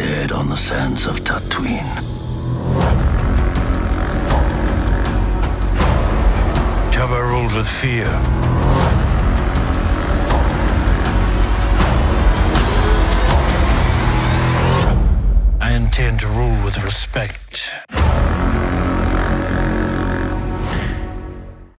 dead on the sands of Tatooine. Jabba ruled with fear. I intend to rule with respect.